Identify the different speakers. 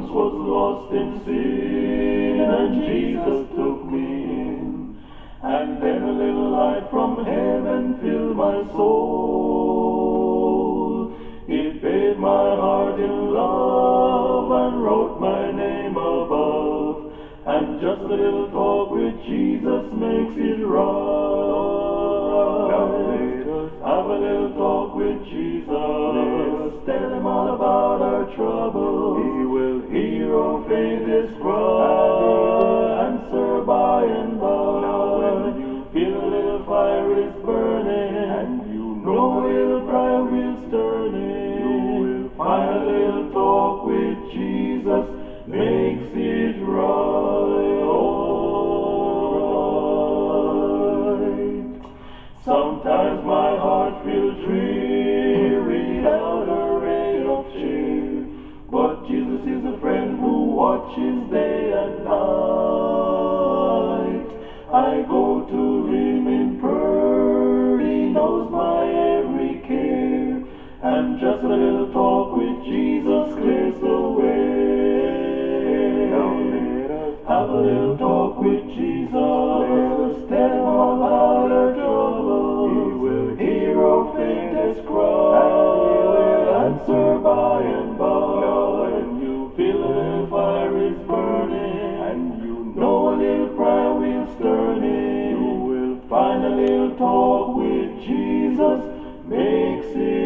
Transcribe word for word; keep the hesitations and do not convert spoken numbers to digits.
Speaker 1: once was lost in sin, and Jesus took me in. And then a little light from heaven filled my soul. It bathed my heart in love and wrote my name above. And just a little talk with Jesus makes it right. Have a little talk with Jesus. Tell him all about our troubles. He will hear our faintest cry. Answer by and by. Now when you feel a little fire is burning, and you know a little prayer will stir it, you will find a little talk with Jesus makes it right. Sometimes my heart feels dreary without a ray of cheer, but Jesus is a friend who watches day and night. I go to him in prayer, he knows my every care, and just a little talk with Jesus clears the way. Have a little talk with Jesus. Tell him all about our troubles. He will hear our faintest cry, and he will answer by and by. Now when you feel a little fire is burning, and you know a little prayer will stir it, you will find a little talk with Jesus makes it